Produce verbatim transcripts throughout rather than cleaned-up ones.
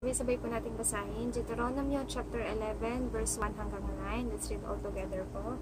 Sabay po nating basahin. Deuteronomy chapter eleven, verse one hanggang nine. Let's read all together po.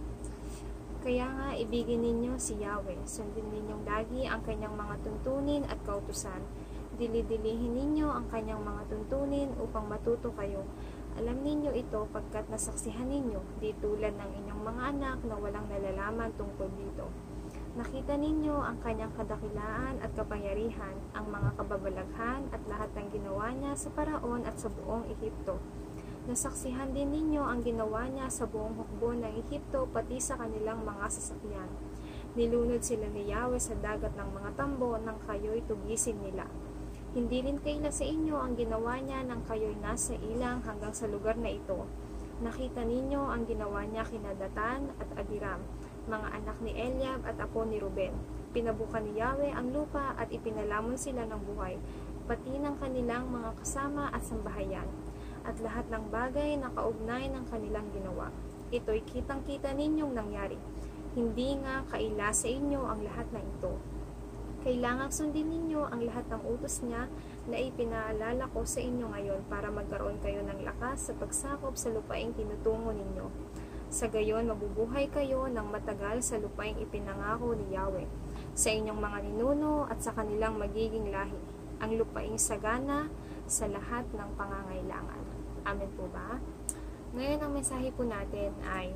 Kaya nga, ibigin ninyo si Yahweh. Sundin ninyong lagi ang kanyang mga tuntunin at kautusan. Dili-dilihin ninyo ang kanyang mga tuntunin upang matuto kayo. Alam ninyo ito pagkat nasaksihan ninyo, di tulad ng inyong mga anak na walang nalalaman tungkol dito. Nakita ninyo ang kanyang kadakilaan at kapangyarihan, ang mga kababalaghan at lahat ng ginawa niya sa Paraon at sa buong Ehipto. Nasaksihan din ninyo ang ginawa niya sa buong hukbo ng Ehipto pati sa kanilang mga sasakyan. Nilunod sila ni Yahweh sa dagat ng mga tambo nang kayo'y tugisin nila. Hindi rin kaila sa inyo ang ginawa niya nang kayo'y nasa ilang hanggang sa lugar na ito. Nakita ninyo ang ginawa niya kina Datan at Abiram, mga anak ni Eliab at apo ni Ruben. Pinabukan ni Yahweh ang lupa at ipinalamon sila ng buhay, pati ng kanilang mga kasama at sambahayan, at lahat ng bagay na kaugnay ng kanilang ginawa. Ito'y kitang-kita ninyong nangyari. Hindi nga kaila sa inyo ang lahat ng ito. Kailangang sundin ninyo ang lahat ng utos niya na ipinaalala ko sa inyo ngayon para magkaroon kayo ng lakas sa pagsakop sa lupaing tinutungo ninyo. Sa gayon, mabubuhay kayo ng matagal sa lupaing ipinangako ni Yahweh sa inyong mga ninuno at sa kanilang magiging lahi, ang lupaing sagana sa lahat ng pangangailangan. Amen po ba? Ngayon, ang mensahe po natin ay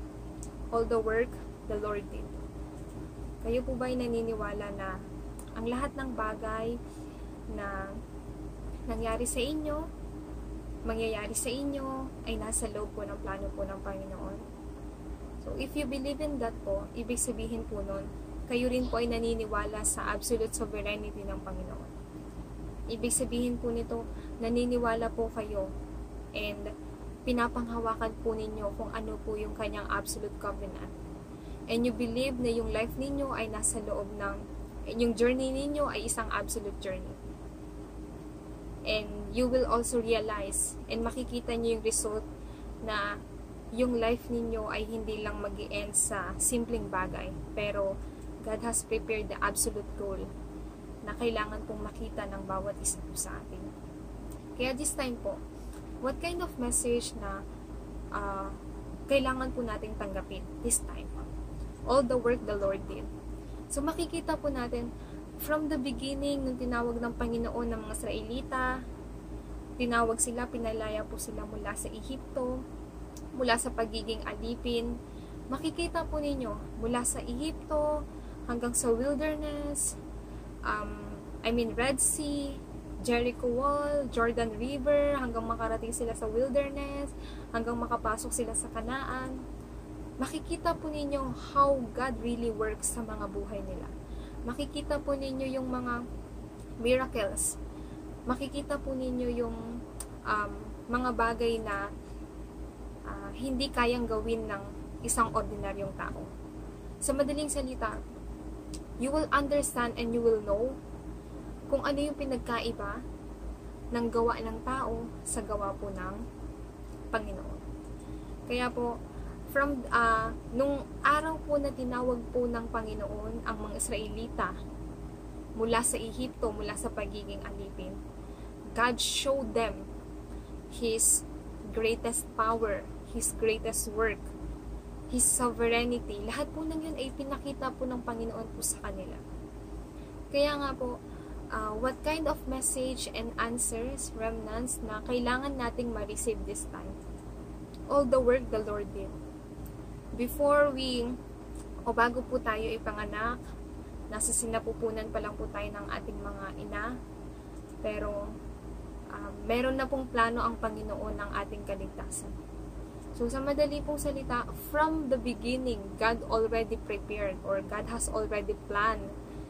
all the work the Lord did. Kayo po ba ay naniniwala na ang lahat ng bagay na nangyari sa inyo, mangyayari sa inyo, ay nasa loob po ng plano po ng Panginoon? So, if you believe in that po, ibig sabihin po nun, kayo rin po ay naniniwala sa absolute sovereignty ng Panginoon. Ibig sabihin po nito, naniniwala po kayo and pinapanghawakan po ninyo kung ano po yung kanyang absolute covenant. And you believe na yung life ninyo ay nasa loob ng, yung journey ninyo ay isang absolute journey. And you will also realize and makikita nyo yung result na yung life ninyo ay hindi lang mag-i-end sa simpleng bagay. Pero God has prepared the absolute goal na kailangan pong makita ng bawat isa po sa atin. Kaya this time po, what kind of message na uh, kailangan po nating tanggapin this time? All the work the Lord did. So makikita po natin from the beginning, nung tinawag ng Panginoon ng mga Israelita, tinawag sila, pinalaya po sila mula sa Ehipto, mula sa pagiging alipin. Makikita po ninyo, mula sa Ehipto hanggang sa wilderness, um, I mean Red Sea, Jericho Wall, Jordan River, hanggang makarating sila sa wilderness, hanggang makapasok sila sa Kanaan. Makikita po ninyo how God really works sa mga buhay nila. Makikita po ninyo yung mga miracles. Makikita po ninyo yung um, mga bagay na uh, hindi kayang gawin ng isang ordinaryong tao. Sa madaling salita, you will understand and you will know kung ano yung pinagkaiba ng gawa ng tao sa gawa po ng Panginoon. Kaya po, from uh, nung araw po na tinawag po ng Panginoon ang mga Israelita mula sa Ehipto, mula sa pagiging alipin, God showed them His greatest power, His greatest work, His sovereignty. Lahat po ng yun ay pinakita po ng Panginoon po sa kanila. Kaya nga po, uh, what kind of message and answers, remnants, na kailangan nating ma-receive this time? All the work the Lord did. Before we, o bago po tayo ipanganak, nasa sinapupunan pa lang po tayo ng ating mga ina, pero um, meron na pong plano ang Panginoon ng ating kaligtasan. So sa madali pong salita, from the beginning, God already prepared or God has already planned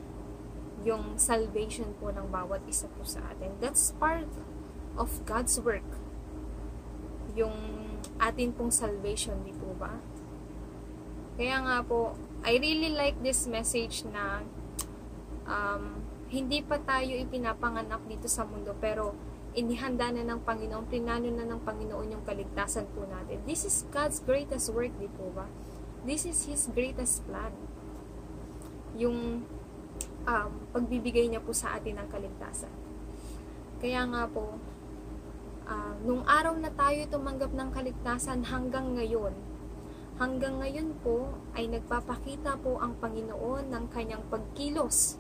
yung salvation po ng bawat isa po sa atin. That's part of God's work. Yung atin pong salvation, di po ba? Kaya nga po, I really like this message na um, hindi pa tayo ipinapanganak dito sa mundo, pero inihanda na ng Panginoon, plinano na ng Panginoon yung kaligtasan po natin. This is God's greatest work, di po ba? This is His greatest plan. Yung um, pagbibigay niya po sa atin ng kaligtasan. Kaya nga po, uh, nung araw na tayo tumanggap ng kaligtasan hanggang ngayon, hanggang ngayon po ay nagpapakita po ang Panginoon ng kanyang pagkilos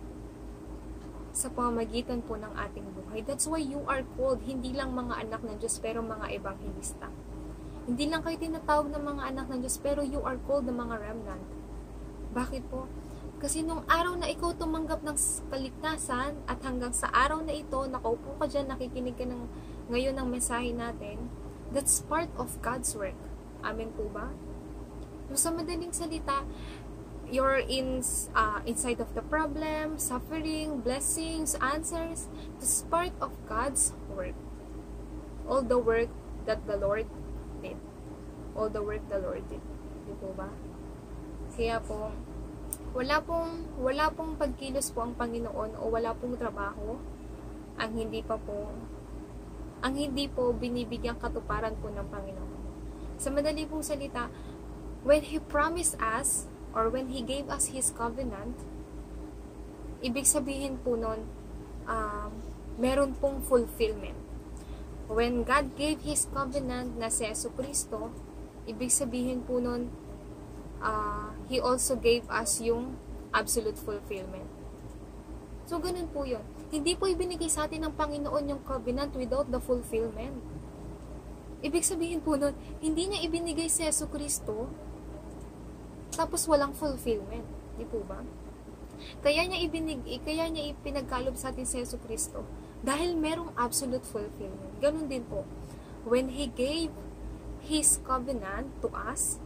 sa pamamagitan po ng ating buhay. That's why you are called, hindi lang mga anak ng Diyos, pero mga ebanghelista. Hindi lang kayo tinatawag ng mga anak ng Diyos, pero you are called ng mga remnant. Bakit po? Kasi nung araw na ikaw tumanggap ng kaligtasan at hanggang sa araw na ito, nakaupo ka dyan, nakikinig ka ng, ngayon ng mensahe natin, that's part of God's work. Amen po ba? So, sa madaling salita, you're in uh, inside of the problem, suffering, blessings, answers. This is part of God's work. All the work that the Lord did. All the work the Lord did. Di po ba? Kaya po, wala pong, wala pong pagkilos po ang Panginoon o wala pong trabaho ang hindi pa po, ang hindi po binibigyang katuparan po ng Panginoon. Sa madali pong salita, when He promised us, or when He gave us His covenant, ibig sabihin po nun, um, meron pong fulfillment. When God gave His covenant na si Yesu Cristo, ibig sabihin po nun, uh, He also gave us yung absolute fulfillment. So, ganun po yun. Hindi po ibinigay sa atin ng Panginoon yung covenant without the fulfillment. Ibig sabihin po nun, hindi niya ibinigay si Yesu Cristo tapos walang fulfillment. Di po ba? Kaya niya ibinig, kaya niya ipinagkalob sa atin si Yesu Cristo dahil merong absolute fulfillment. Ganun din po. When He gave His covenant to us,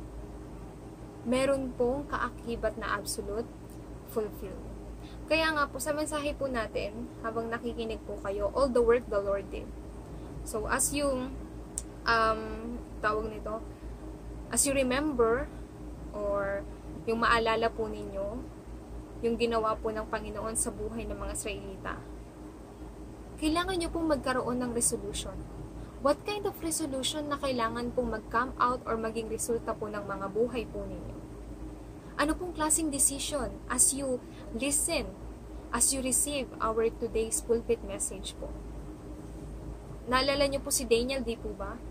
meron pong kaakibat na absolute fulfillment. Kaya nga po, sa mensahe po natin, habang nakikinig po kayo, all the work the Lord did. So, as you, um, tawag nito, as you remember, or yung maalala po ninyo, yung ginawa po ng Panginoon sa buhay ng mga Israelita, kailangan nyo pong magkaroon ng resolution. What kind of resolution na kailangan pong mag-come out or maging resulta po ng mga buhay po ninyo? Ano pong klaseng decision as you listen, as you receive our today's pulpit message po? Naalala nyo po si Daniel, di po ba?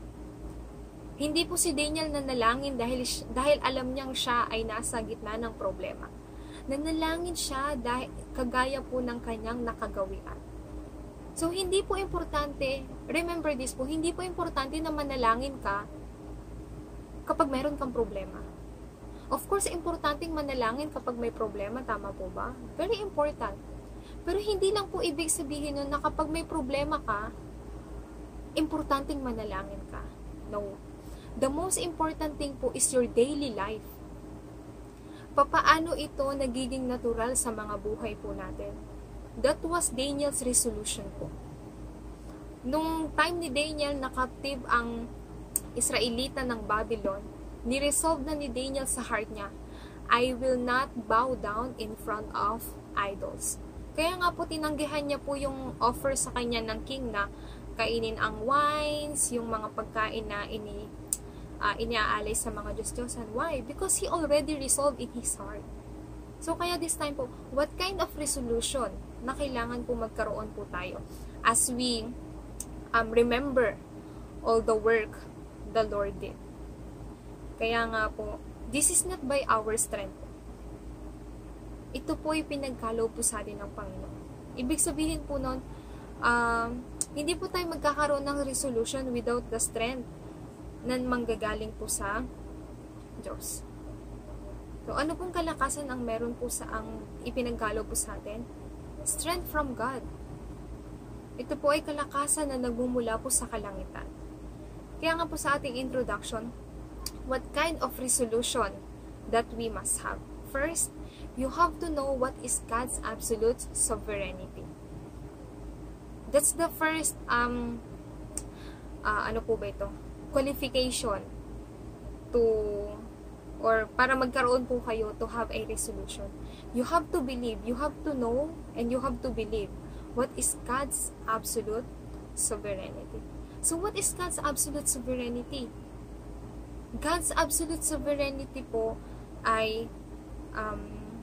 Hindi po si Daniel nanalangin dahil, dahil alam niyang siya ay nasa gitna ng problema. Nanalangin siya dahil kagaya po ng kanyang nakagawian. So, hindi po importante, remember this po, hindi po importante na manalangin ka kapag meron kang problema. Of course, importanteng manalangin kapag may problema, tama po ba? Very important. Pero hindi lang po ibig sabihin nun na kapag may problema ka, importanteng manalangin ka. No. The most important thing po is your daily life. Papaano ito nagiging natural sa mga buhay po natin? That was Daniel's resolution po. Nung time ni Daniel na captive ang Israelita ng Babylon, niresolve na ni Daniel sa heart niya, I will not bow down in front of idols. Kaya nga po tinanggihan niya po yung offer sa kanya ng king na kainin ang wines, yung mga pagkain na ini uh, iniaalay sa mga Diyos-Diyosan. Why? Because he already resolved in his heart. So kaya this time po, what kind of resolution na kailangan po magkaroon po tayo as we um, remember all the work the Lord did. Kaya nga po, this is not by our strength. Ito po ay pinagkalob po sa atin ng Panginoon. Ibig sabihin po nun, um, hindi po tayo magkakaroon ng resolution without the strength na manggagaling po sa Diyos. So, ano pong kalakasan ang meron po sa ang ipinagkalob po sa atin? Strength from God. Ito po ay kalakasan na nagmumula po sa kalangitan. Kaya nga po sa ating introduction, what kind of resolution that we must have? First, you have to know what is God's absolute sovereignty. That's the first, um, uh, ano po ba ito? Qualification to, or para magkaroon po kayo to have a resolution. You have to believe, you have to know, and you have to believe what is God's absolute sovereignty. So what is God's absolute sovereignty? God's absolute sovereignty po ay um,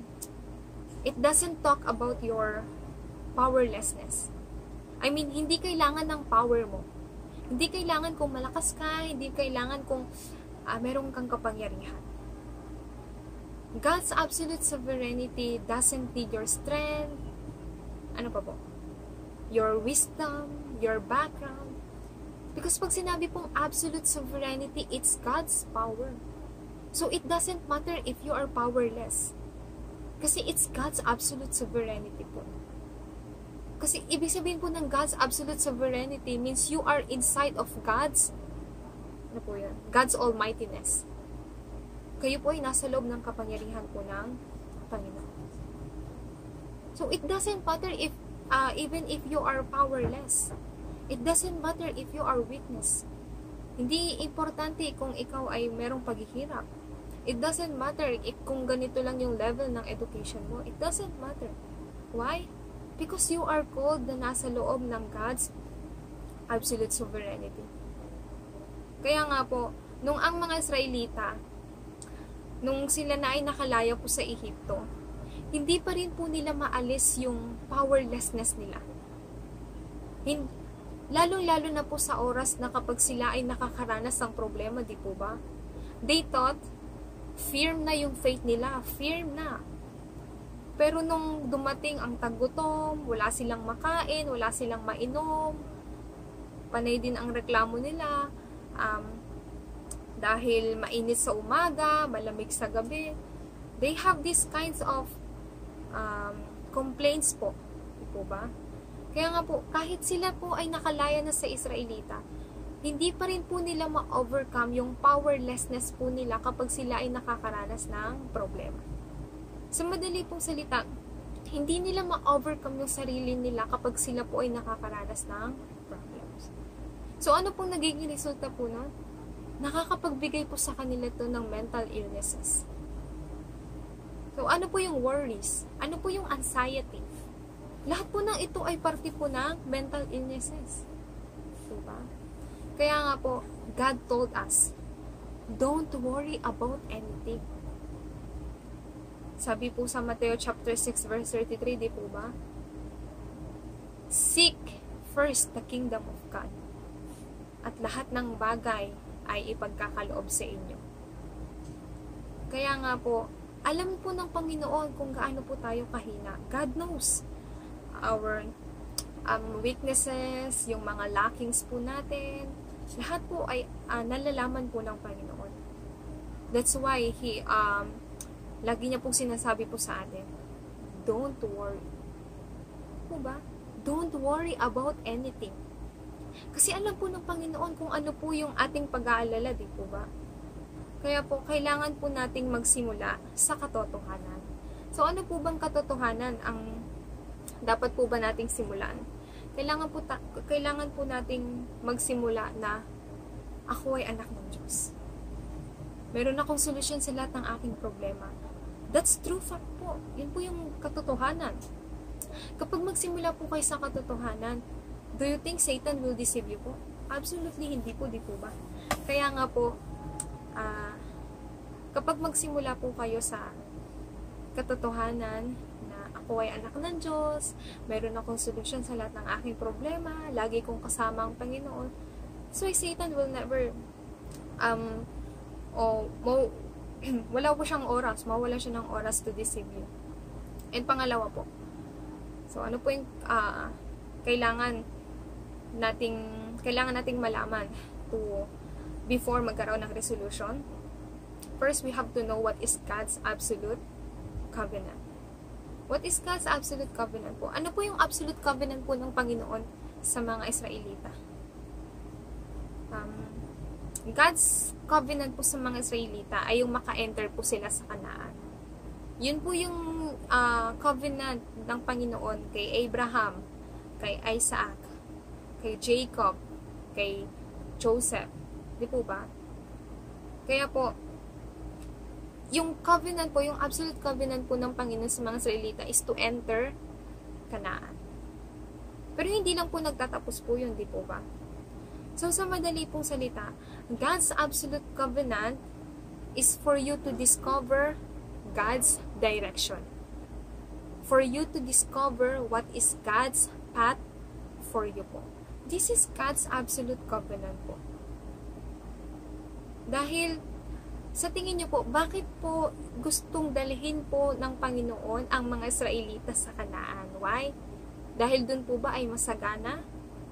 it doesn't talk about your powerlessness. I mean, hindi kailangan ng power mo. Hindi kailangan kung malakas ka, hindi kailangan kung uh, meron kang kapangyarihan. God's absolute sovereignty doesn't need your strength, ano pa po? Your wisdom, your background. Because pag sinabi pong absolute sovereignty, it's God's power. So it doesn't matter if you are powerless. Kasi it's God's absolute sovereignty po. Kasi ibig sabihin po ng God's absolute sovereignty means you are inside of God's, ano po yan? God's almightiness. Kayo po ay nasa loob ng kapangyarihan po ng Panginoon. So it doesn't matter if, uh, even if you are powerless. It doesn't matter if you are weakness. Hindi importante kung ikaw ay merong paghihirap. It doesn't matter if kung ganito lang yung level ng education mo. It doesn't matter. Why? Because you are called na nasa loob ng God's absolute sovereignty. Kaya nga po, nung ang mga Israelita, nung sila na ay nakalaya po sa Ehipto, hindi pa rin po nila maalis yung powerlessness nila. Lalo-lalo na po sa oras na kapag sila ay nakakaranas ng problema, di po ba? They thought, firm na yung faith nila, firm na. Pero nung dumating ang tagutom, wala silang makain, wala silang mainom, panay din ang reklamo nila, um, dahil mainit sa umaga, malamig sa gabi. They have these kinds of um, complaints po. Di po ba? Kaya nga po, kahit sila po ay nakalaya na sa Israelita, hindi pa rin po nila ma-overcome yung powerlessness po nila kapag sila ay nakakaranas ng problema. Sa madali pong salita, hindi nila ma-overcome yung sarili nila kapag sila po ay nakakaranas ng problems. So, ano pong nagiging resulta po nun? Nakakapagbigay po sa kanila to ng mental illnesses. So, ano po yung worries? Ano po yung anxiety? Lahat po ng ito ay parte po ng mental illnesses. Diba? Kaya nga po, God told us, don't worry about anything. Sabi po sa Mateo chapter six verse thirty-three, di po ba? Seek first the kingdom of God. At lahat ng bagay ay ipagkakaloob sa inyo. Kaya nga po, alam po ng Panginoon kung gaano po tayo kahina. God knows our um, weaknesses, yung mga lackings po natin. Lahat po ay uh, nalalaman po ng Panginoon. That's why He, um, lagi niya pong sinasabi po sa atin, don't worry. Po ba? Don't worry about anything. Kasi alam po ng Panginoon kung ano po yung ating pag-aalala, di po ba? Kaya po, kailangan po nating magsimula sa katotohanan. So, ano po bang katotohanan ang dapat po ba nating simulan? Kailangan po, ta- kailangan po nating magsimula na ako ay anak ng Diyos. Meron akong solusyon sa lahat ng aking problema. That's true fact po. Yun po yung katotohanan. Kapag magsimula po kayo sa katotohanan, do you think Satan will deceive you po? Absolutely hindi po, di po ba? Kaya nga po, uh, kapag magsimula po kayo sa katotohanan na ako ay anak ng Diyos, meron akong solusyon sa lahat ng aking problema, lagi kong kasama ang Panginoon, so Satan will never um, o mo, wala po siyang oras, mawala siya ng oras to deceive you. And pangalawa po, so ano po yung uh, kailangan nating kailangan nating malaman to before magkaroon ng resolution? First, we have to know what is God's absolute covenant. What is God's absolute covenant po? Ano po yung absolute covenant po ng Panginoon sa mga Israelita? Um, God's covenant po sa mga Israelita ay yung maka-enter po sila sa Kanaan. Yun po yung uh, covenant ng Panginoon kay Abraham, kay Isaac, kay Jacob, kay Joseph. Di po ba? Kaya po, yung covenant po, yung absolute covenant po ng Panginoon sa mga Israelita is to enter Kanaan. Pero hindi lang po nagtatapos po yun, di po ba? So, sa madali pong salita, God's absolute covenant is for you to discover God's direction. For you to discover what is God's path for you po. This is God's absolute covenant po. Dahil, sa tingin niyo po, bakit po gustong dalhin po ng Panginoon ang mga Israelita sa Kanaan? Why? Dahil dun po ba ay masagana?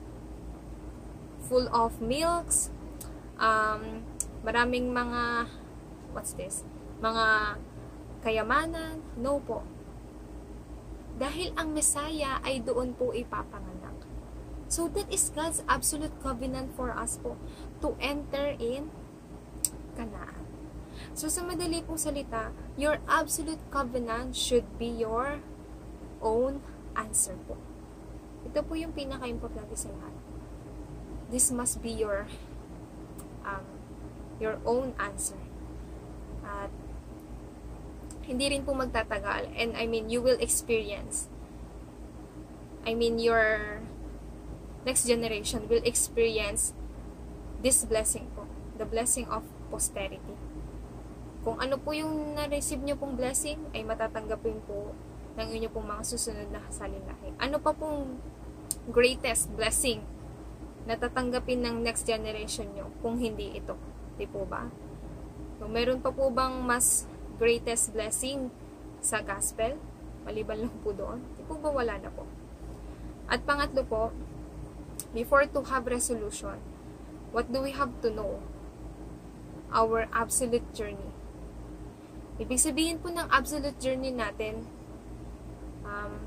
Full of milks? Um, maraming mga, what's this? Mga kayamanan? No po. Dahil ang Messiah ay doon po ipapanganak. So that is God's absolute covenant for us po, to enter in Kanaan. So sa madali pong salita, your absolute covenant should be your own answer po. Ito po yung pinaka-importante sa lahat. This must be your um, your own answer. At hindi rin po magtatagal. And I mean, you will experience. I mean, your next generation will experience this blessing po. The blessing of posterity. Kung ano po yung na-receive nyo pong blessing, ay matatanggapin po ng inyo pong mga susunod na kasalinahin. Ano pa pong greatest blessing na tatanggapin ng next generation nyo kung hindi ito? Di po ba? So, meron pa po bang mas greatest blessing sa gospel? Maliban lang po doon. Di po ba wala na po? At pangatlo po, before to have resolution, what do we have to know? Our absolute journey. Ibig sabihin po ng absolute journey natin, um,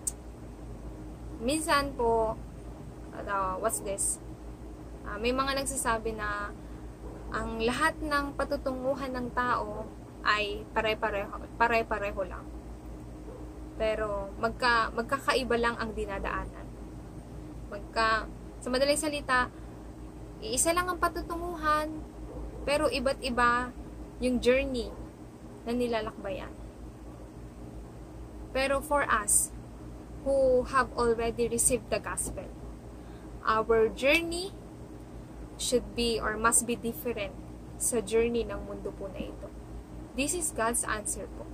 minsan po, uh, what's this? Uh, may mga nagsasabi na ang lahat ng patutunguhan ng tao ay pare-pareho, pare-pareho lang. Pero magka, magkakaiba lang ang dinadaanan. Magka, sa madaling salita, iisa lang ang patutunguhan, pero iba't iba yung journey na nilalakbayan. Pero for us, who have already received the gospel, our journey should be or must be different sa journey ng mundo po na ito. This is God's answer po.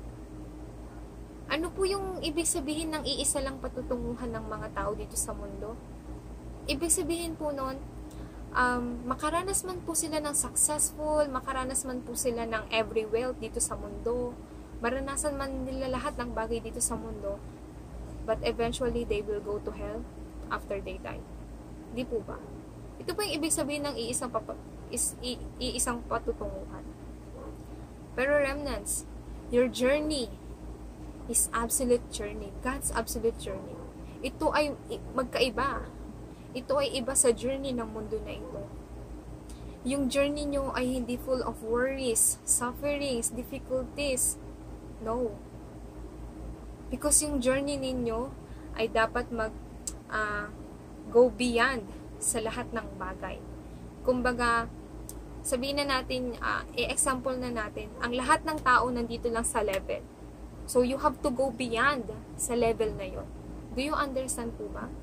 Ano po yung ibig sabihin ng iisa lang patutunguhan ng mga tao dito sa mundo? Ibig sabihin po nun, um, makaranas man po sila ng successful, makaranas man po sila ng every wealth dito sa mundo, maranasan man nila lahat ng bagay dito sa mundo, but eventually they will go to hell after they die. Di po ba? Ito po yung ibig sabihin ng iisang, papa, is, i, iisang patutunguhan. Pero remnants, your journey is absolute journey. God's absolute journey. Ito ay magkaiba. Ito ay iba sa journey ng mundo na ito. Yung journey nyo ay hindi full of worries, sufferings, difficulties. No. Because yung journey ninyo ay dapat mag uh, go beyond sa lahat ng bagay. Kumbaga, sabihin na natin, uh, i-example na natin, ang lahat ng tao nandito lang sa level. So, you have to go beyond sa level na yon. Do you understand po ba?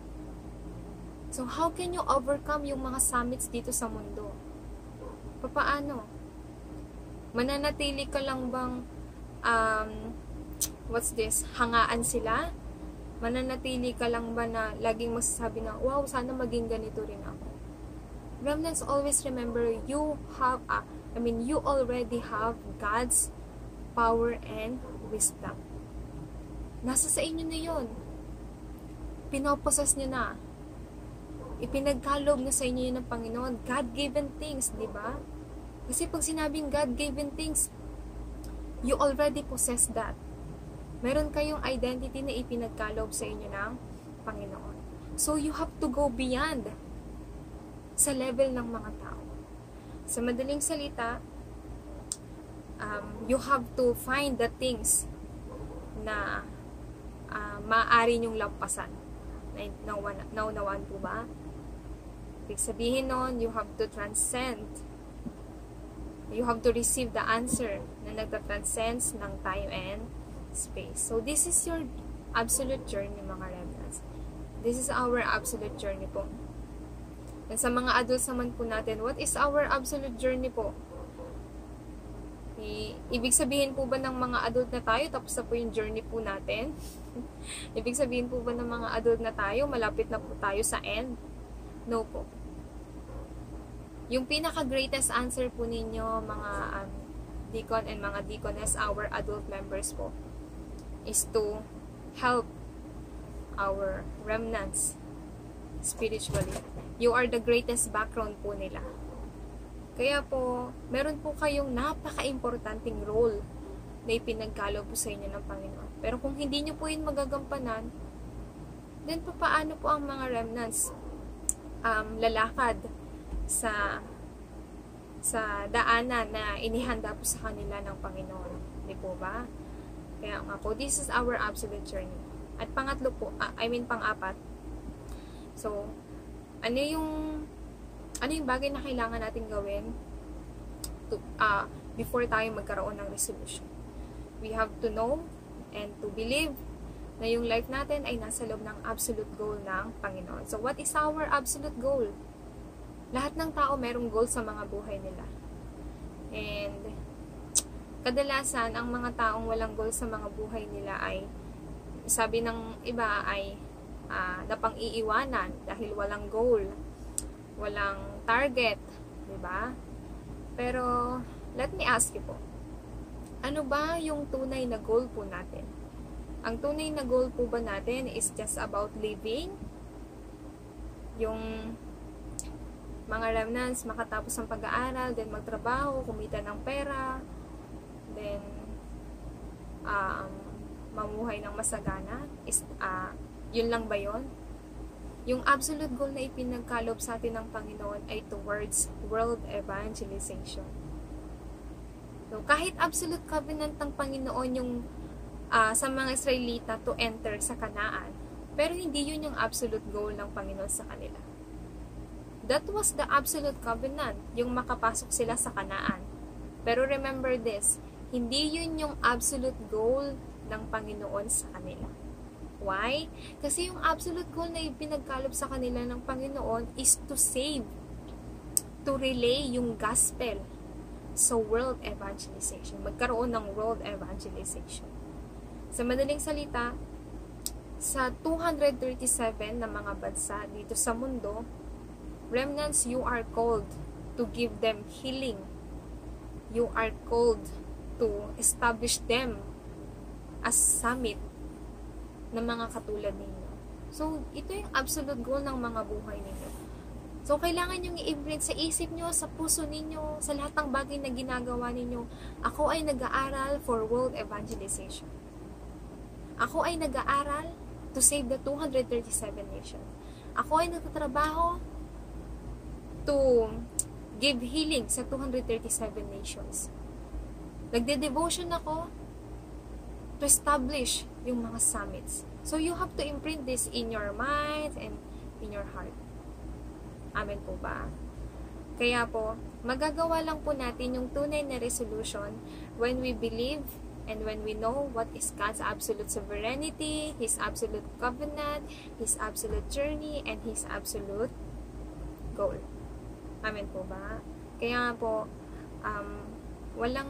So, how can you overcome yung mga summits dito sa mundo? Papaano? Mananatili ka lang bang, um, what's this, hangaan sila? Mananatili ka lang ba na laging masasabi na, wow, sana maging ganito rin ako? Remnants, always remember, you have, uh, I mean, you already have God's power and wisdom. Nasa sa inyo na yun. Pinoposas nyo na. Ipinagkalob na sa inyo yun ng Panginoon. God-given things, di ba? Kasi pag sinabing God-given things, you already possess that. Meron kayong identity na ipinagkalob sa inyo ng Panginoon. So, you have to go beyond sa level ng mga tao. Sa madaling salita, um, you have to find the things na uh, maaari nyong lampasan. Naunawaan po ba? Ibig sabihin nun, you have to transcend. You have to receive the answer na nagtatranscends ng time and space. So, this is your absolute journey, mga remnants. This is our absolute journey po. And sa mga adults naman po natin, what is our absolute journey po? I ibig sabihin po ba ng mga adult na tayo, tapos na po yung journey po natin? Ibig sabihin po ba ng mga adult na tayo, malapit na po tayo sa end? No po. Yung pinaka-greatest answer po ninyo, mga um, deacon and mga deaconess, our adult members po, is to help our remnants spiritually. You are the greatest background po nila. Kaya po, meron po kayong napaka-importanting role na ipinagkaloob po sa inyo ng Panginoon. Pero kung hindi nyo po yun magagampanan, then paano po ang mga remnants um, lalakad sa sa daanan na inihanda po sa kanila ng Panginoon. Di po ba? Kaya nga po, this is our absolute journey. At pangatlo po, uh, I mean pang-apat, so, ano yung ano yung bagay na kailangan natin gawin to, uh, before tayo magkaroon ng resolution? We have to know and to believe na yung life natin ay nasa loob ng absolute goal ng Panginoon. So, what is our absolute goal? Lahat ng tao merong goal sa mga buhay nila. And, kadalasan, ang mga taong walang goal sa mga buhay nila ay, sabi ng iba ay, uh, napang-iiwanan dahil walang goal, walang target, diba? Pero, let me ask you po, ano ba yung tunay na goal po natin? Ang tunay na goal po ba natin is just about living? Yung mga remnants, makatapos ng pag-aaral, then magtrabaho, kumita ng pera, then um, mamuhay ng masagana? Is, uh, yun lang ba yun? Yung absolute goal na ipinagkaloob sa atin ng Panginoon ay towards world evangelization. So, kahit absolute covenant ng Panginoon yung uh, sa mga Israelita to enter sa Kanaan, pero hindi yun yung absolute goal ng Panginoon sa kanila. That was the absolute covenant, yung makapasok sila sa Kanaan. Pero remember this, hindi yun yung absolute goal ng Panginoon sa kanila. Why? Kasi yung absolute goal na ipinagkaloob sa kanila ng Panginoon is to save, to relay yung gospel sa world evangelization. Magkaroon ng world evangelization. Sa madaling salita, sa two hundred thirty-seven na mga bansa dito sa mundo, remnants, you are called to give them healing. You are called to establish them as summit ng mga katulad ninyo. So, ito yung absolute goal ng mga buhay ninyo. So, kailangan nyo i-imprint sa isip nyo, sa puso ninyo, sa lahat ng bagay na ginagawa ninyo. Ako ay nag-aaral for world evangelization. Ako ay nag-aaral to save the two hundred thirty-seven nations. Ako ay nagtatrabaho to give healing sa two hundred thirty-seven nations. Nagde-devotion ako to establish yung mga summits. So, you have to imprint this in your mind and in your heart. Amen po ba? Kaya po, magagawa lang po natin yung tunay na resolution when we believe and when we know what is God's absolute sovereignty, His absolute covenant, His absolute journey, and His absolute goal. Amen po ba? Kaya nga po, um, walang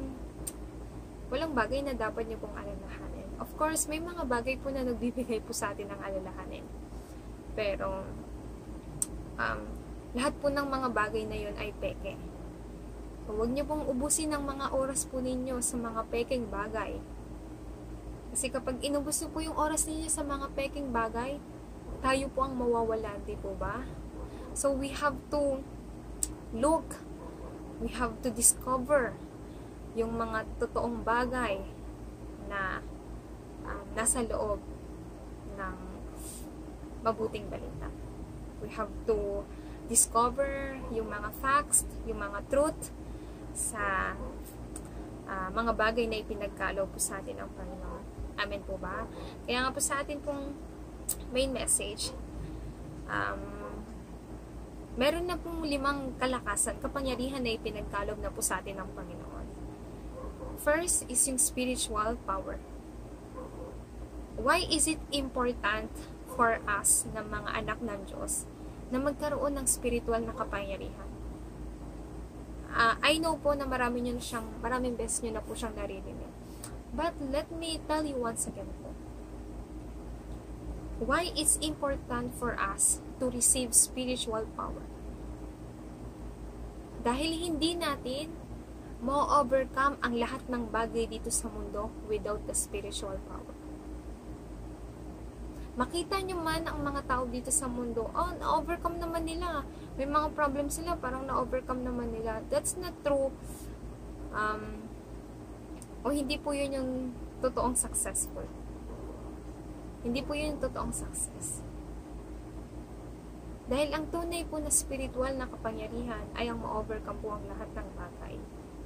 walang bagay na dapat niyo pong alalahanin. Of course, may mga bagay po na nagbibigay po sa atin ng alalahanin. Pero, um, lahat po ng mga bagay na yun ay peke. So, huwag niyo pong ubusin ng mga oras po ninyo sa mga pekeng bagay. Kasi kapag inubos niyo po yung oras ninyo sa mga pekeng bagay, tayo po ang mawawala, di po ba? So, we have to look, we have to discover yung mga totoong bagay na um, nasa loob ng mabuting balita. We have to discover yung mga facts, yung mga truth sa uh, mga bagay na ipinagkaloob po sa atin ng Panginoon. Amen po ba? Kaya nga po sa atin pong main message, um, meron na pong limang kalakasan, kapangyarihan na ipinagkaloob na po sa atin ng Panginoon. First is yung spiritual power. Why is it important for us na mga anak ng Diyos na magkaroon ng spiritual na kapangyarihan? Uh, I know po na marami nyo siyang, maraming beses nyo na po siyang naririnig. But let me tell you once again po. Why it's important for us to receive spiritual power? Dahil hindi natin ma-overcome ang lahat ng bagay dito sa mundo without the spiritual power. Makita nyo man ang mga tao dito sa mundo, oh, na-overcome naman nila. May mga problem sila, parang na-overcome naman nila. That's not true. Um, o hindi po yun yung totoong successful. Hindi po yun yung totoong success. Dahil ang tunay po na spiritual na kapangyarihan ay ang ma-overcome po ang lahat ng bagay.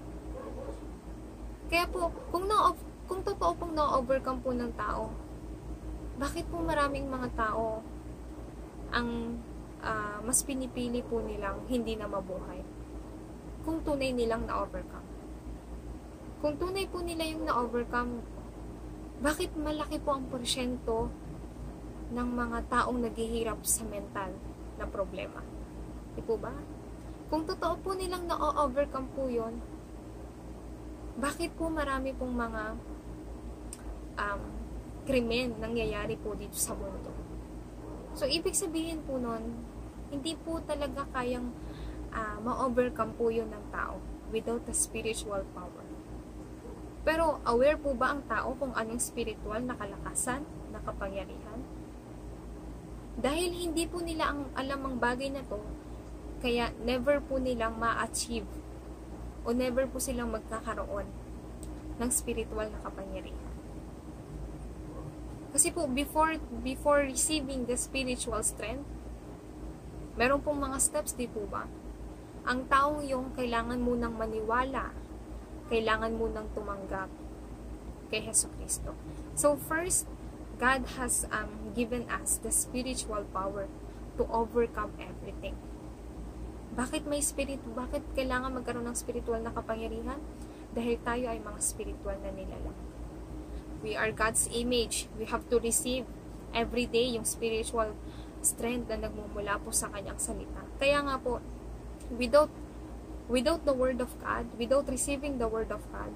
Kaya po, kung, na kung totoo pong na-overcome po ng tao, bakit po maraming mga tao ang uh, mas pinipili po nilang hindi na mabuhay? Kung tunay nilang na-overcome. Kung tunay po nila yung na-overcome, bakit malaki po ang porsyento ng mga taong naghihirap sa mental na problema? Di po ba? Kung totoo po nilang na-overcome po yun, bakit po marami pong mga um, krimen nangyayari po dito sa mundo? So, ibig sabihin po nun, hindi po talaga kayang uh, ma-overcome po yun ng tao without the spiritual power. Pero, aware po ba ang tao kung anong spiritual na kalakasan, na kapangyarihan? Dahil hindi po nila ang alam ang bagay na to, kaya never po nilang ma-achieve o never po silang magkakaroon ng spiritual na kapangyarihan. Kasi po, before, before receiving the spiritual strength, meron pong mga steps, di po ba? Ang taong yung kailangan munang maniwala, kailangan munang tumanggap kay Jesucristo. So first, God has um, given us the spiritual power to overcome everything. Bakit may spirit? Bakit kailangan magkaroon ng spiritual na kapangyarihan? Dahil tayo ay mga spiritual na nilalang. We are God's image. We have to receive every day yung spiritual strength na nagmumula po sa kanyang salita. Kaya nga po, without without the word of God, without receiving the word of God,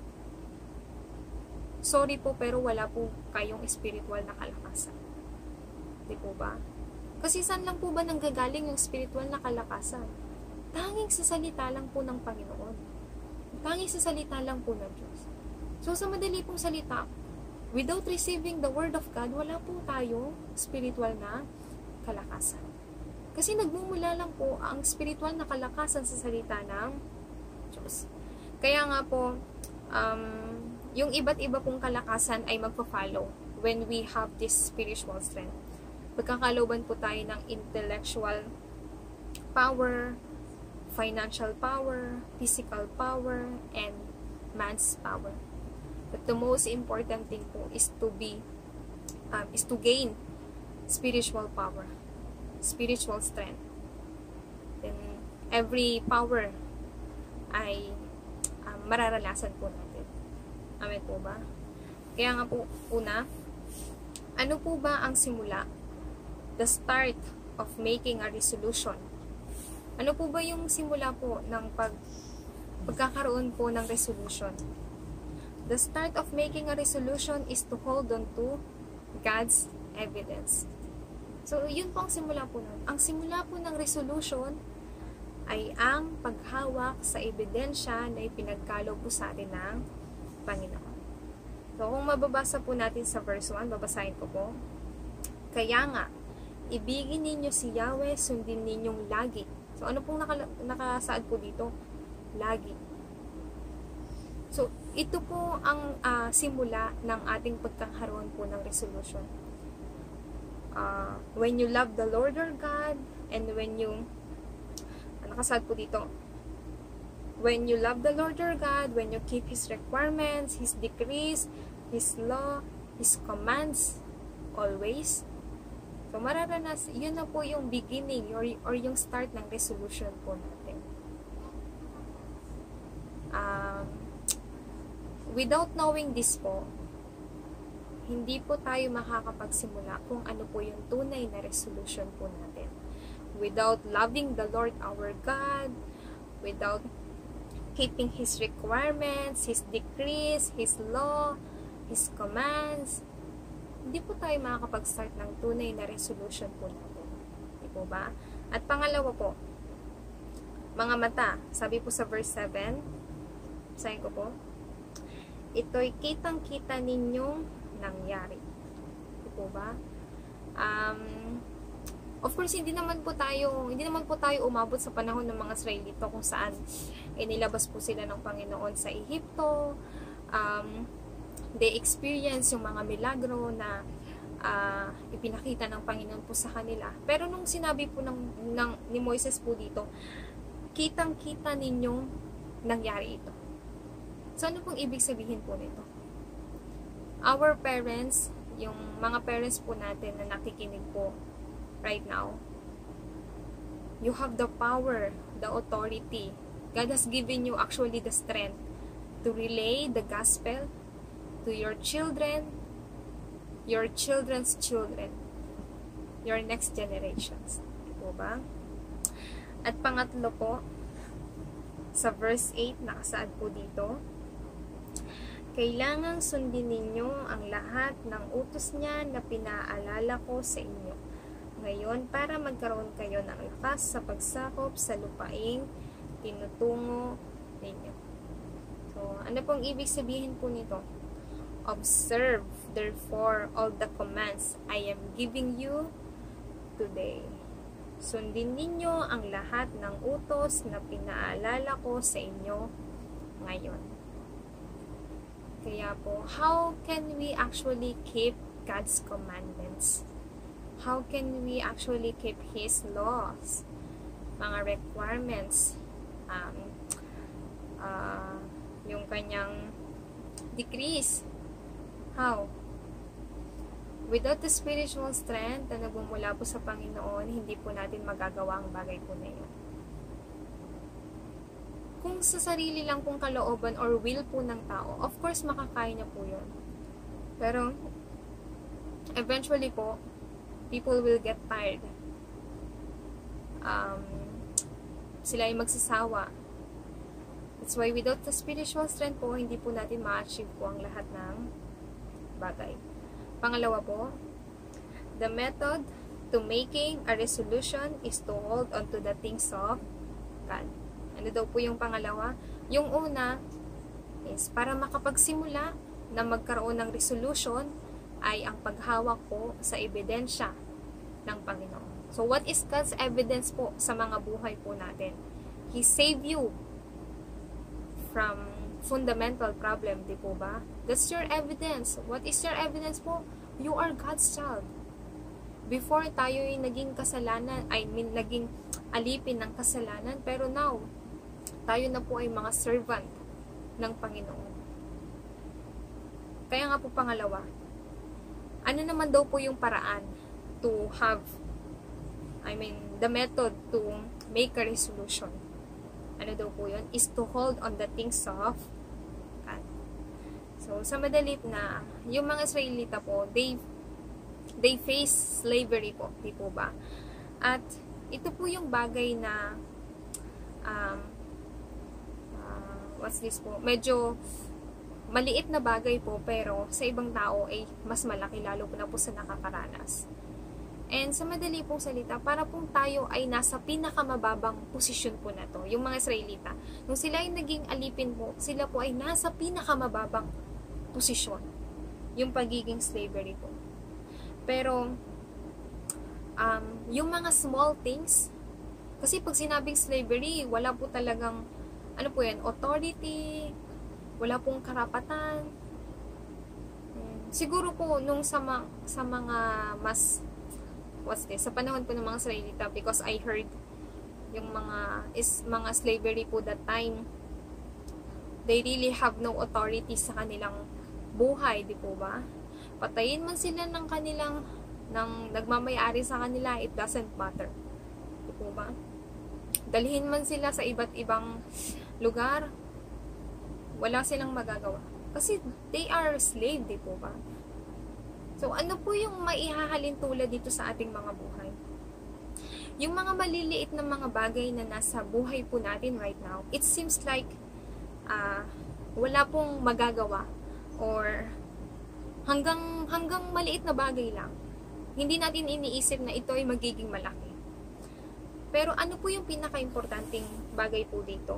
sorry po, pero wala po kayong spiritual na kalakasan. Di po ba? Kasi saan lang po ba nanggagaling yung spiritual na kalakasan? Tanging sa salita lang po ng Panginoon. Tanging sa salita lang po ng Diyos. So, sa madali pong salita, without receiving the word of God, wala po tayong spiritual na kalakasan. Kasi nagmumula lang po ang spiritual na kalakasan sa salita ng Diyos. Kaya nga po, um, yung iba't iba pong kalakasan ay magpa-follow when we have this spiritual strength. Magkakalooban po tayo ng intellectual power, financial power, physical power, and man's power. But the most important thing po is to be, um, is to gain spiritual power, spiritual strength. Then, every power ay um, mararanasan po natin. Amen po ba? Kaya nga po, una, ano po ba ang simula? The start of making a resolution. Ano po ba yung simula po ng pag, pagkakaroon po ng resolution? The start of making a resolution is to hold on to God's evidence. So, yun po ang simula po nun. Ang simula po ng resolution ay ang paghawak sa ebidensya na ipinagkaloob po sa atin ng Panginoon. So, kung mababasa po natin sa verse one, babasahin ko po. Kaya nga, ibigin ninyo si Yahweh, sundin ninyong lagi. So, ano pong naka, nakasaad po dito? Lagi. So, ito po ang uh, simula ng ating pagkakaroon po ng resolution. Uh, when you love the Lord your God, and when you, uh, nakasaad po dito, when you love the Lord your God, when you keep His requirements, His decrees, His law, His commands, always. So, mararanas, yun na po yung beginning or, or yung start ng resolution po natin. Um, without knowing this po, hindi po tayo makakapagsimula kung ano po yung tunay na resolution po natin. Without loving the Lord our God, without keeping His requirements, His decrees, His law, His commands, hindi po tayo makakapag-start ng tunay na resolution po natin. Di po ba? At pangalawa po, mga mata, sabi po sa verse seven, sabi ko po, ito'y kitang-kita ninyong nangyari. Di po ba? Um, of course, hindi naman po tayo, hindi naman po tayo umabot sa panahon ng mga Israelito kung saan inilabas po sila ng Panginoon sa Ehipto. Um, they experience yung mga milagro na uh, ipinakita ng Panginoon po sa kanila. Pero nung sinabi po ng, ng, ni Moises po dito, kitang-kita ninyong nangyari ito. So, ano pong ibig sabihin po nito? Our parents, yung mga parents po natin na nakikinig po right now, you have the power, the authority. God has given you actually the strength to relay the gospel to your children, your children's children, your next generations. Di po ba? At pangatlo po, sa verse eight, nakasaad po dito, kailangang sundin ninyo ang lahat ng utos niya na pinaalala ko sa inyo ngayon para magkaroon kayo ng lakas sa pagsakop sa lupaing tinutungo ninyo. So, ano pong ibig sabihin po nito? Observe, therefore, all the commands I am giving you today. Sundin ninyo ang lahat ng utos na pinaalala ko sa inyo ngayon. Kaya po, how can we actually keep God's commandments? How can we actually keep His laws? Mga requirements, um, uh, yung kanyang decrees. How? Without the spiritual strength na nagmumula po sa Panginoon, hindi po natin magagawa ang bagay po na yun. Kung sa sarili lang pong kalooban or will po ng tao, of course, makakaya niya po yun. Pero, eventually po, people will get tired. Um, sila ay magsasawa. That's why without the spiritual strength po, hindi po natin ma-achieve po ang lahat ng bagay. Pangalawa po, the method to making a resolution is to hold on to the things of God. Ano daw po yung pangalawa? Yung una is para makapagsimula na magkaroon ng resolution ay ang paghawak po sa ebidensya ng Panginoon. So, what is God's evidence po sa mga buhay po natin? He saved you from fundamental problem, di po ba? That's your evidence. What is your evidence po? You are God's child. Before tayo ay naging kasalanan, I mean, naging alipin ng kasalanan, pero now, tayo na po ay mga servant ng Panginoon. Kaya nga po pangalawa, ano naman daw po yung paraan to have, I mean, the method to make a resolution? Ano daw po yun? Is to hold on the things of God. So, sa madalit na, yung mga Israelita po, they, they face slavery po, di po ba? At, ito po yung bagay na, um, uh, what's this po? Medyo, maliit na bagay po, pero sa ibang tao ay mas malaki, lalo po na po sa nakakaranas. And sa madali pong salita, para pong tayo ay nasa pinakamababang posisyon po na to. Yung mga Israelita, nung sila ay naging alipin po, sila po ay nasa pinakamababang posisyon. Yung pagiging slavery po. Pero, um, yung mga small things, kasi pag sinabing slavery, wala po talagang, ano po yan, authority, wala pong karapatan. Siguro po, nung sa, ma sa mga mas what's this? Sa panahon po ng mga Israelita, because I heard yung mga is mga slavery po that time, they really have no authority sa kanilang buhay, di po ba? Patayin man sila ng kanilang ng nagmamayari sa kanila, it doesn't matter. Di po ba? Dalhin man sila sa iba't ibang lugar, wala silang magagawa. Kasi they are slave, di po ba? So, ano po yung maihahalin tulad dito sa ating mga buhay? Yung mga maliliit na mga bagay na nasa buhay po natin right now, it seems like uh, wala pong magagawa or Hanggang, hanggang maliit na bagay lang. Hindi natin iniisip na ito ay magiging malaki. Pero ano po yung pinaka-importanting bagay po dito?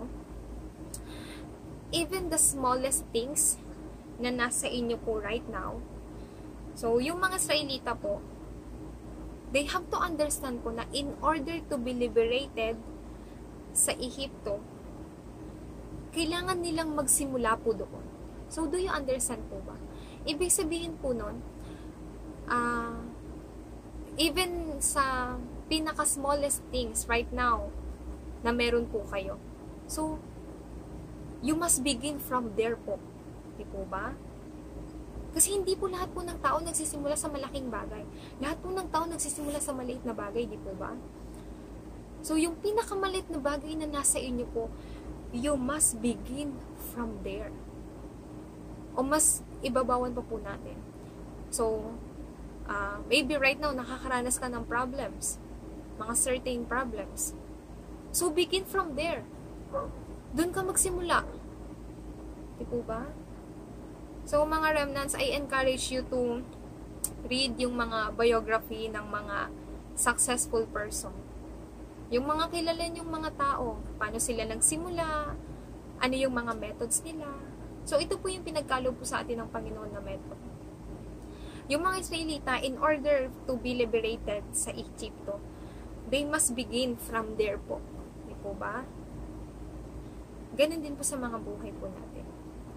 Even the smallest things na nasa inyo po right now. So, yung mga Israelita po, they have to understand po na in order to be liberated sa Ehipto, kailangan nilang magsimula po doon. So, do you understand po ba? Ibig sabihin po nun, ah, uh, even sa pinaka-smallest things right now na meron po kayo. So, you must begin from there po. Di po ba? Kasi hindi po lahat po ng tao nagsisimula sa malaking bagay. Lahat po ng tao nagsisimula sa maliit na bagay, di po ba? So, yung pinakamaliit na bagay na nasa inyo po, you must begin from there. O mas ibabawan pa po natin. So, uh, maybe right now, nakakaranas ka ng problems. Mga certain problems. So, begin from there. Doon ka magsimula. Di po ba? So, mga remnants, I encourage you to read yung mga biography ng mga successful person. Yung mga kilala yung mga tao. Paano sila nagsimula? Ano yung mga methods nila? So, ito po yung pinagkaloob po sa atin ng Panginoon na method. Yung mga Israelita, in order to be liberated sa Egypto, they must begin from there po. Di po ba? Ganun din po sa mga buhay po natin.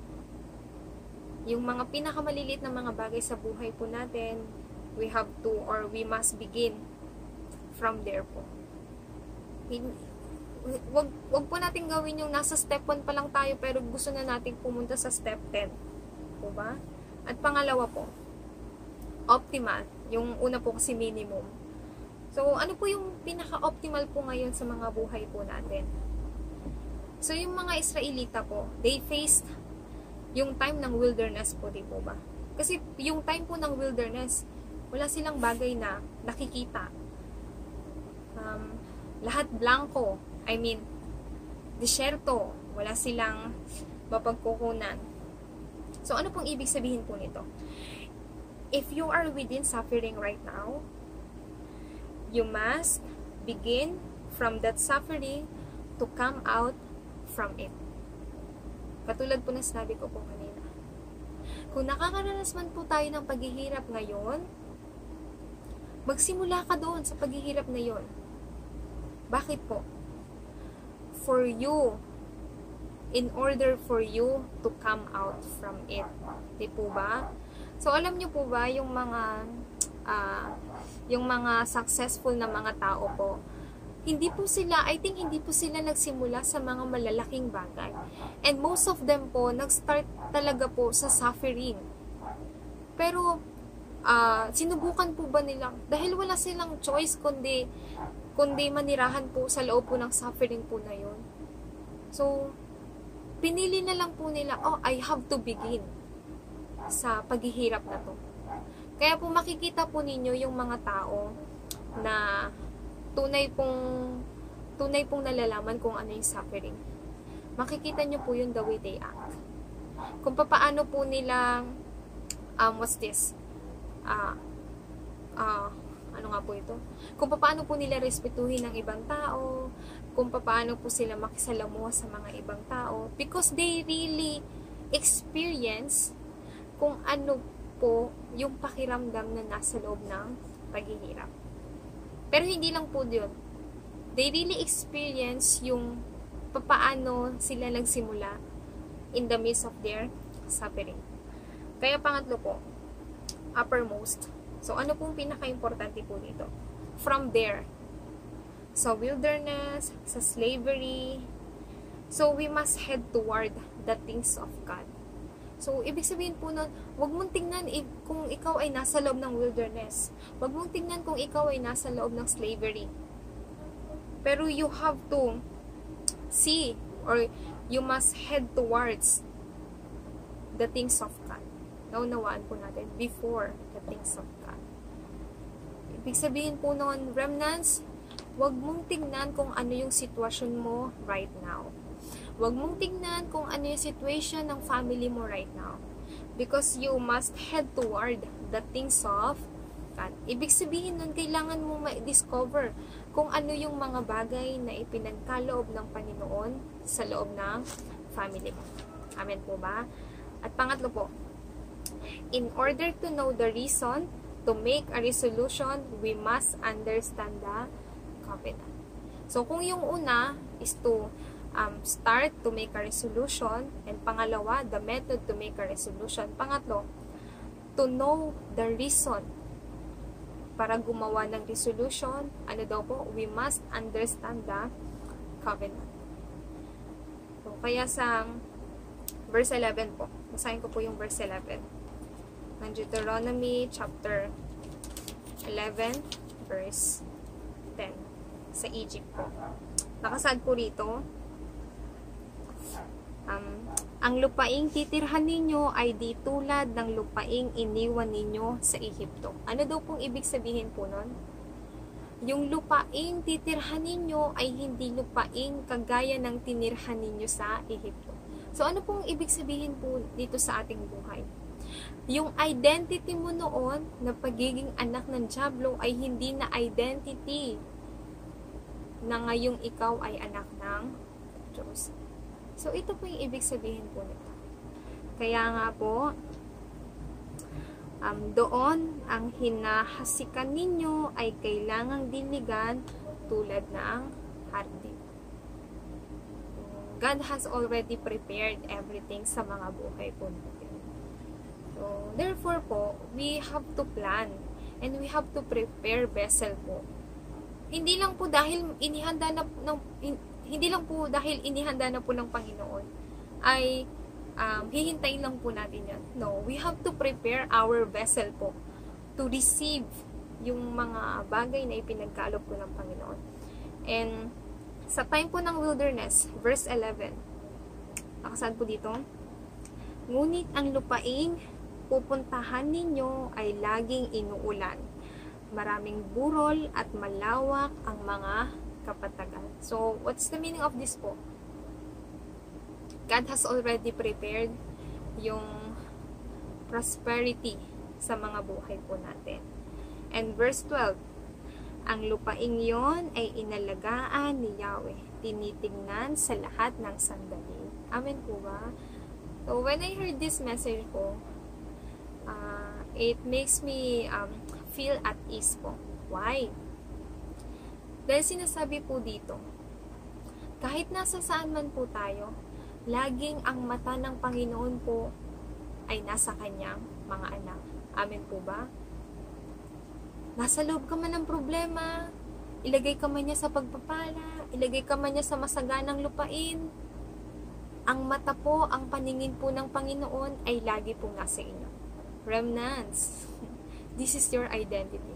Yung mga pinakamaliliit na mga bagay sa buhay po natin, we have to or we must begin from there po. Wag, wag po natin gawin yung nasa step one pa lang tayo pero gusto na natin pumunta sa step ten. Po ba? At pangalawa po, optimal. Yung una po kasi minimum. So, ano po yung pinaka-optimal po ngayon sa mga buhay po natin? So, yung mga Israelita po, they faced yung time ng wilderness po, di po ba? Kasi yung time po ng wilderness, wala silang bagay na nakikita. Um, lahat blanco. I mean, disyerto. Wala silang mapagkukunan. So, ano pong ibig sabihin po nito? If you are within suffering right now, you must begin from that suffering to come out from it. Katulad po na sinabi ko po kanina. Kung nakakaranas man po tayo ng paghihirap ngayon, magsimula ka doon sa paghihirap na yon. Bakit po? For you, in order for you to come out from it. Di po ba? So, alam niyo po ba, yung mga, uh, yung mga successful na mga tao po, hindi po sila, I think hindi po sila nagsimula sa mga malalaking bagay. And most of them po, nag-start talaga po sa suffering. Pero, uh, sinubukan po ba nila? Dahil wala silang choice, kundi, kundi manirahan po sa loob po ng suffering po na yun. So, pinili na lang po nila, oh, I have to begin sa paghihirap na to. Kaya po makikita po ninyo yung mga tao na tunay pong tunay pong nalalaman kung ano yung suffering. Makikita nyo po yung the way they act. Kung paano po nila um, what's this? Ah, uh, uh, ano nga po ito? Kung paano po nila respetuhin ang ibang tao, kung paano po sila makisalamuha sa mga ibang tao, because they really experience kung ano po yung pakiramdam na nasa loob ng paghihirap. Pero hindi lang po yun. They really experience yung papaano sila nagsimula in the midst of their suffering. Kaya pangatlo po, uppermost. So, ano pong pinaka-importante po dito? From there, sa wilderness, sa slavery, so we must head toward the things of God. So, ibig sabihin po nun, huwag mong tingnan kung ikaw ay nasa loob ng wilderness. Huwag mong tingnan kung ikaw ay nasa loob ng slavery. Pero you have to see or you must head towards the things of God. Naunawaan po natin, before the things of God. Ibig sabihin po nun, remnants, huwag mong tingnan kung ano yung sitwasyon mo right now. Huwag mong tingnan kung ano yung situation ng family mo right now. Because you must head toward the things of God. Ibig sabihin nun, kailangan mo ma-discover kung ano yung mga bagay na ipinagkaloob ng Panginoon sa loob ng family mo. Amen po ba? At pangatlo po, in order to know the reason to make a resolution, we must understand the covenant. So, kung yung una is to um, start to make a resolution, and pangalawa, the method to make a resolution. Pangatlo, to know the reason para gumawa ng resolution, ano daw po, we must understand the covenant. So, kaya sa verse eleven po, basahin ko po yung verse eleven. Ng Deuteronomy chapter eleven, verse ten. Sa Egypt po. Nakasad po rito, um, ang lupaing titirhan ninyo ay di tulad ng lupaing iniwan ninyo sa Ehipto. Ano daw pong ibig sabihin po nun? Yung lupaing titirhan ninyo ay hindi lupaing kagaya ng tinirhan ninyo sa Ehipto. So, ano pong ibig sabihin po dito sa ating buhay? Yung identity mo noon na pagiging anak ng Diablo ay hindi na identity na ngayong ikaw ay anak ng Diyos. So, ito po yung ibig sabihin po nito. Kaya nga po, um, doon ang hinahasikan ninyo ay kailangang diligan tulad ng hardin. God has already prepared everything sa mga buhay po natin. So, therefore po, we have to plan and we have to prepare vessel po. Hindi lang po dahil inihanda na ng hindi lang po dahil inihanda na po ng Panginoon ay um, hihintayin lang po natin yan. No, we have to prepare our vessel po to receive yung mga bagay na ipinagkaloob po ng Panginoon. And sa time po ng wilderness, verse eleven, nakasaan po dito, ngunit ang lupaing pupuntahan ninyo ay laging inuulan. Maraming burol at malawak ang mga kapatagan. So, what's the meaning of this po? God has already prepared yung prosperity sa mga buhay po natin. And verse twelve, ang lupaing yon ay inalagaan ni Yahweh, tinitingnan sa lahat ng sandali. Amen po ba? So, when I heard this message po, uh, it makes me um, feel at ease po. Why? Dahil sinasabi po dito, kahit nasa saan man po tayo, laging ang mata ng Panginoon po ay nasa kanyang mga anak. Amen po ba? Nasa loob ka man ng problema, ilagay ka man niya sa pagpapala, ilagay ka man niya sa masaganang lupain, ang mata po, ang paningin po ng Panginoon ay lagi po nasa inyo. Remnants, this is your identity.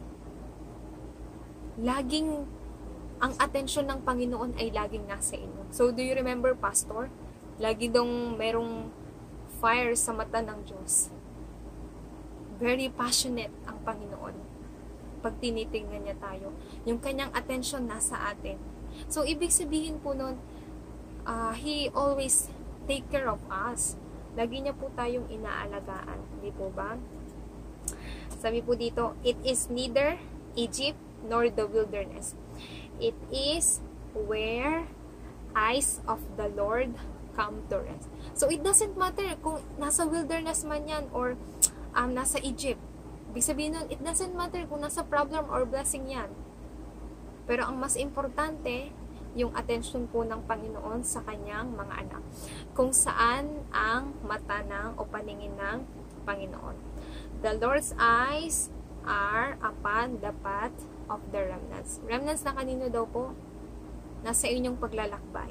Laging ang atensyon ng Panginoon ay laging nasa inyo. So, do you remember, Pastor? Lagi dong merong fire sa mata ng Diyos. Very passionate ang Panginoon pag tinitingnan niya tayo. Yung kanyang atensyon nasa atin. So, ibig sabihin po nun, uh, He always take care of us. Lagi niya po tayong inaalagaan. Hindi po ba? Sabi po dito, it is neither Egypt nor the wilderness. It is where eyes of the Lord come to rest. So, it doesn't matter kung nasa wilderness man yan or um, nasa Egypt. Ibig sabihin nun, it doesn't matter kung nasa problem or blessing yan. Pero ang mas importante, yung attention po ng Panginoon sa kanyang mga anak. Kung saan ang mata ng o paningin ng Panginoon. The Lord's eyes are upon the path of the remnants. Remnants na kanino daw po? Nasa inyong paglalakbay.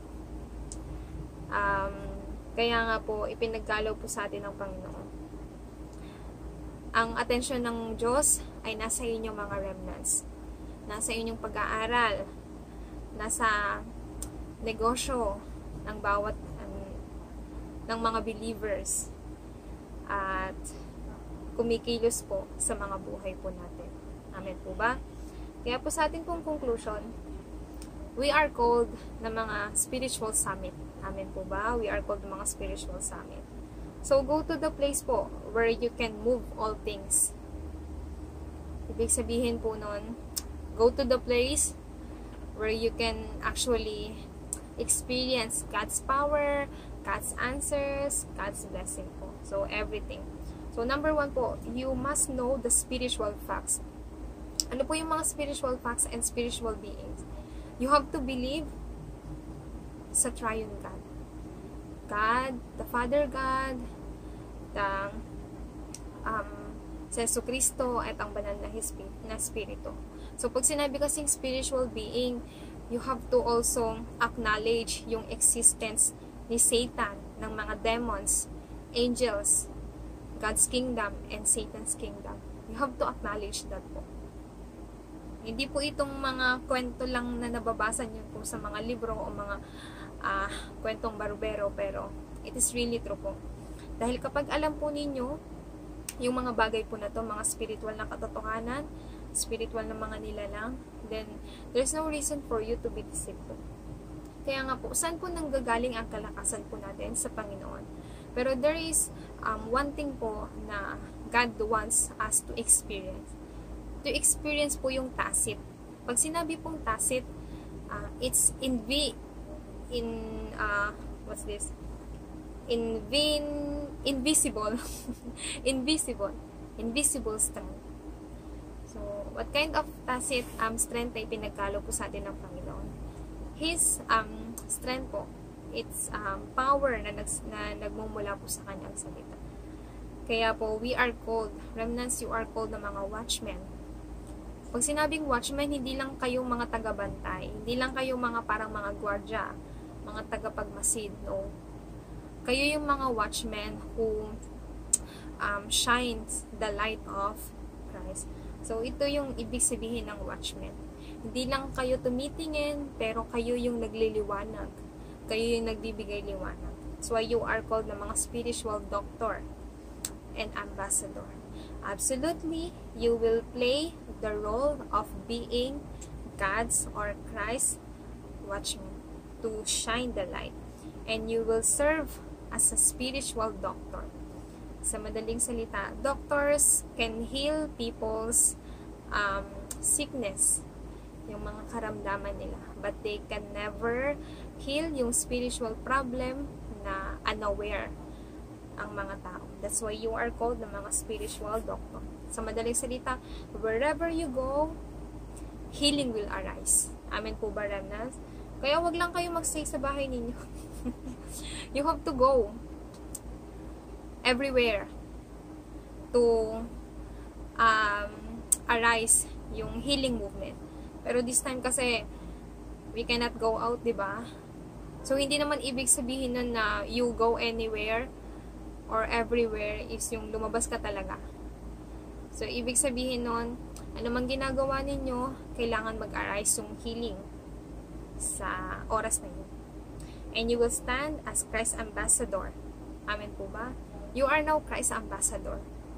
Um, kaya nga po, ipinagkalaw po sa atin ng Panginoon. Ang atensyon ng Diyos ay nasa inyong mga remnants. Nasa inyong pag-aaral. Nasa negosyo ng bawat um, ng mga believers. At kumikilos po sa mga buhay po natin. Amen po ba? Kaya po sa ating pong conclusion, we are called na mga spiritual summit. Amen po ba? We are called na mga spiritual summit. So, go to the place po where you can move all things. Ibig sabihin po nun, go to the place where you can actually experience God's power, God's answers, God's blessing po. So, everything. So, number one po, you must know the spiritual facts. Ano po yung mga spiritual facts and spiritual beings? You have to believe sa triune God. God, the Father God, the um, sa Yesu Cristo at ang banal na, na Espiritu. So, pag sinabi kasing spiritual being, you have to also acknowledge yung existence ni Satan, ng mga demons, angels, God's kingdom, and Satan's kingdom. You have to acknowledge that po. Hindi po itong mga kwento lang na nababasa niyo po sa mga libro o mga uh, kwentong barbero, pero it is really true po. Dahil kapag alam po ninyo yung mga bagay po na to, mga spiritual na katotohanan, spiritual na mga nilalang, then there's no reason for you to be deceived po. Kaya nga po, saan po nanggagaling ang kalakasan po natin sa Panginoon? Pero there is um, one thing po na God wants us to experience. To experience po yung tacit. Pag sinabi pong tacit, uh, it's in v in uh, what's this? Invin invisible invisible invisible strength. So, what kind of tacit um, strength ay pinagkalo po sa atin ng Panginoon? His um, strength po, it's um, power na, nag, na nagmumula po sa kanyang salita. Kaya po, we are called, remnants, you are called na mga watchmen. Pag sinabing watchmen, hindi lang kayong mga taga-bantay, hindi lang kayong mga parang mga gwardya, mga tagapagmasid, no? Kayo yung mga watchmen who um, shines the light of Christ. So, ito yung ibig sabihin ng watchmen. Hindi lang kayo tumitingin, pero kayo yung nagliliwanag. Kayo yung nagbibigay liwanag. So, you are called na mga spiritual doctor and ambassador. Absolutely, you will play the role of being God's or Christ's watchman to shine the light. And you will serve as a spiritual doctor. Sa madaling salita, doctors can heal people's um, sickness, yung mga karamdaman nila. But they can never heal yung spiritual problem na unaware ang mga tao. That's why you are called na mga spiritual doctor. Sa madaling salita, wherever you go, healing will arise. Amen po ba, remnants? Kaya wag lang kayo magstay sa bahay ninyo. You have to go everywhere to um, arise yung healing movement. Pero this time kasi, we cannot go out, diba? So, hindi naman ibig sabihin nun na you go anywhere or everywhere is yung lumabas ka talaga. So, ibig sabihin nun, ano man ginagawa ninyo, kailangan mag-arise yung healing sa oras na yun. And you will stand as Christ's ambassador. Amen po ba? You are now Christ's ambassador.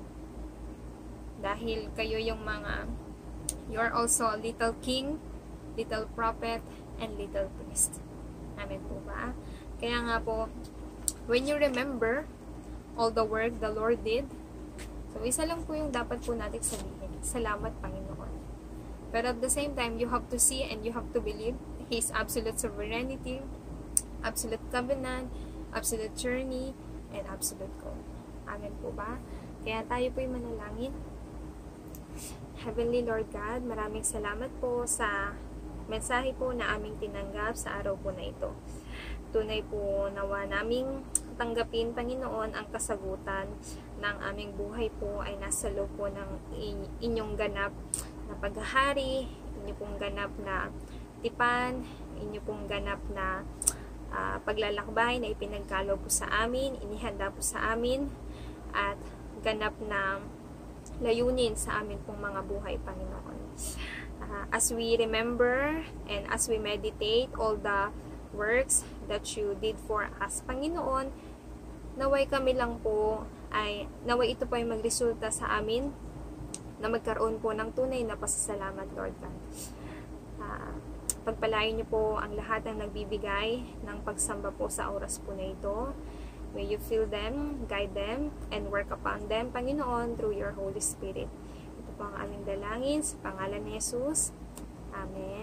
Dahil kayo yung mga, you are also a little king, little prophet, and little priest. Amen po ba? Kaya nga po, when you remember all the work the Lord did, so isa lang po yung dapat po natin sabihin. Salamat, Panginoon. But at the same time, you have to see and you have to believe His absolute sovereignty, absolute covenant, absolute journey, and absolute goal. Amen po ba? Kaya tayo po'y manalangin. Heavenly Lord God, maraming salamat po sa mensahe po na aming tinanggap sa araw po na ito. Tunay po nawa naming tanggapin, Panginoon, ang kasagutan ng aming buhay po ay nasa loob po ng inyong ganap na paghahari, inyong pong ganap na tipan, inyong pong ganap na uh, paglalakbay na ipinagkaloob po sa amin, inihanda po sa amin, at ganap na layunin sa amin pong mga buhay, Panginoon. Uh, as we remember and as we meditate all the works that you did for us, Panginoon, naway kami lang po ay, naway ito po ay magresulta sa amin na magkaroon po ng tunay na pasasalamat, Lord God. Uh, pagpalain niyo po ang lahat ng nagbibigay ng pagsamba po sa oras po na ito. May you fill them, guide them, and work upon them, Panginoon, through your Holy Spirit. Ito po ang aming dalangin sa pangalan ni Jesus. Amen.